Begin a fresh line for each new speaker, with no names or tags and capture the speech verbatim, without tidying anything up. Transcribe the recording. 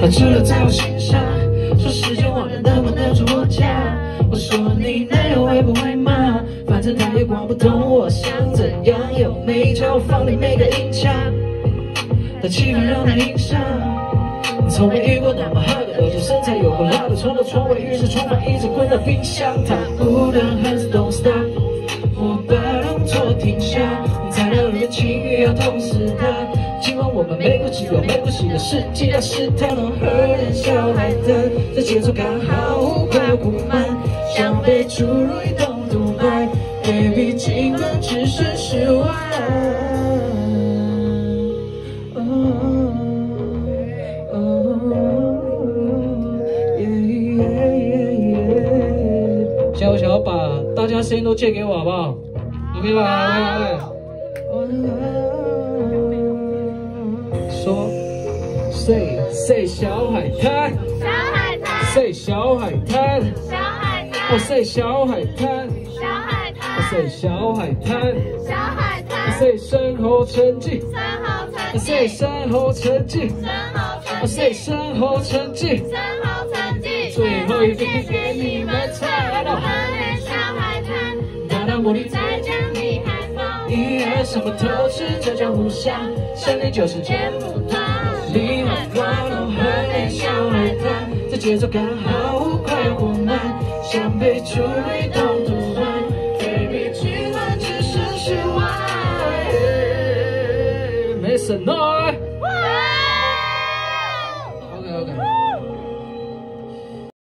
他住了在我心上，说时间忘了能不能住我家。我说你男友会不会骂？反正他也管不动我想怎样，有没叫我放你每个音叉，但气氛让他印象。从没遇过那么好的，而且身材有够辣的，冲到窗外浴室窗外一直滚到冰箱。他不能 hands don't stop， 我把动作停下，才让人情欲要痛死他。今晚我们没过几个没过几个世纪，要是他能喝点小海的，这节奏刚好忽快忽慢，像被注入一桶毒白 ，baby 尽管只剩十万。下午想要把大家声音都借给我好不好 ？OK 吧？来来来。说 ，say say 小海滩，
小海滩
，say 小海滩，
小海滩，
我 say 小海滩，
小海滩，
我 say 小海滩，
小海滩，
say 身后沉寂，
身后沉
，say
寂，
身后沉寂，
身后沉寂，
say 身后沉寂，
身后沉寂。
最后一遍给你们猜到，
热恋小海滩，
大大茉莉
再将你海风，
一二什么都是这江湖下，想你就是
柬埔寨。
你好乱哦，热恋小海滩，这节奏刚好忽快忽慢，像被注入一桶毒丸 ，baby 今晚只剩十万。没什么。